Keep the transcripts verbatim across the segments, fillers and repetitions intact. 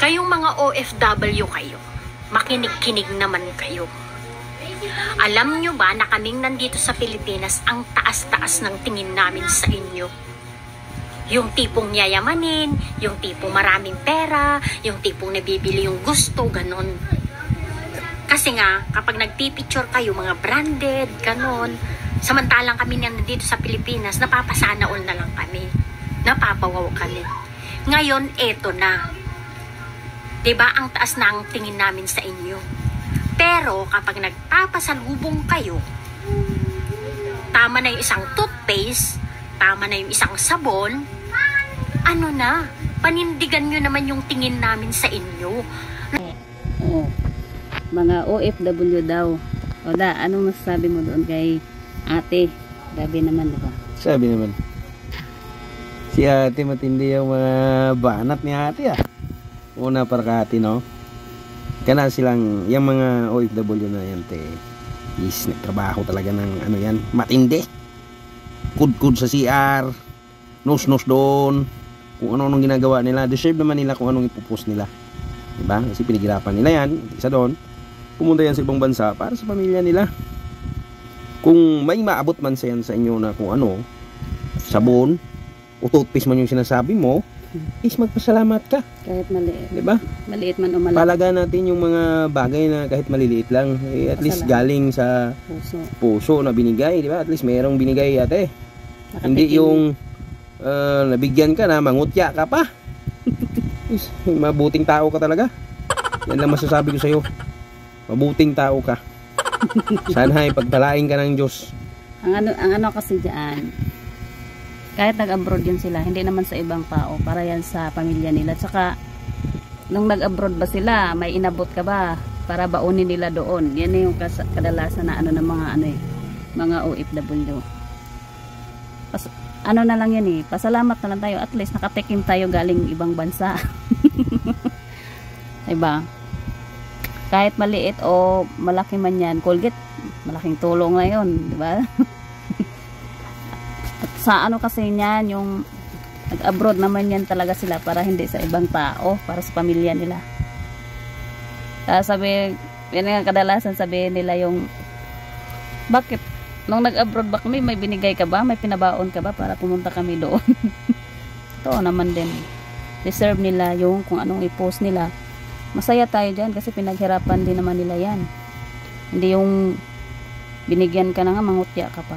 Kayong mga O F W kayo, makinig-kinig naman kayo. Alam nyo ba na kaming nandito sa Pilipinas, ang taas-taas ng tingin namin sa inyo? Yung tipong yayamanin, yung tipong maraming pera, yung tipong nabibili yung gusto, ganon. Kasi nga, kapag nagpipicture kayo, mga branded, ganon, samantalang kami nandito sa Pilipinas, napapasana all na lang kami. Napapawaw kami. Ngayon, eto na. Diba, ang taas na ang tingin namin sa inyo. Pero, kapag nagpapasalubong kayo, tama na yung isang toothpaste, tama na yung isang sabon, ano na, panindigan nyo naman yung tingin namin sa inyo. Oo. Mga O F W daw. O da, anong masasabi mo doon kay ate? Gabi naman, diba? Sabi naman. Si ate matindi yung mga banat ni ate ah. Una para ka ate, no? Kana silang, yung mga O F W na yan, te, is nagtrabaho talaga ng ano yan, matindi. Kud-kud sa C R, nos-nos doon, kung ano-anong ginagawa nila. Deserve naman nila kung anong ipupost nila. Diba? Kasi pinaghirapan nila yan, isa doon. Pumunta yan sa ibang bansa para sa pamilya nila. Kung may maabot man sa yan sa inyo na kung ano, sabon, o toothpaste man yung sinasabi mo, is magpasalamat ka. Kahit maliit. Diba? Maliit man o malaki. Palaga natin yung mga bagay na kahit maliliit lang. Eh, at least galing sa puso. puso na binigay. Diba? At least mayroong binigay ate. Nakatikim. Hindi yung uh, nabigyan ka na, mangutya ka pa. Is, mabuting tao ka talaga. Yan lang masasabi ko sa'yo. Mabuting tao ka. Sana ay pagpalain ka ng Diyos. Ang ano, ang ano kasi dyan, kahit nag-abroad yun sila, hindi naman sa ibang tao, para yan sa pamilya nila. Tsaka, nung nag-abroad ba sila, may inabot ka ba para baunin nila doon? Yan yung kadalasan na ano ng mga ano eh, mga O F W. Pas, ano na lang yan eh, pasalamat na lang tayo, at least nakatikim tayo galing ibang bansa. Diba? Kahit maliit o malaki man yan, Colgate, malaking tulong na yun, diba? At sa ano kasi niyan, yung nag-abroad naman yan talaga sila para hindi sa ibang tao, para sa pamilya nila. Kaya sabi, yan nga kadalasan sabihin nila yung, bakit? Nung nag-abroad ba kami, may binigay ka ba? May pinabaon ka ba para pumunta kami doon? Ito naman din. Deserve nila yung kung anong i-post nila. Masaya tayo dyan kasi pinaghirapan din naman nila yan. Hindi yung binigyan ka na nga, mangutya ka pa.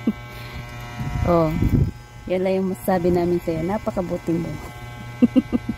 Oh, yan lang yung masasabi namin sa'yo. Napakabuti mo.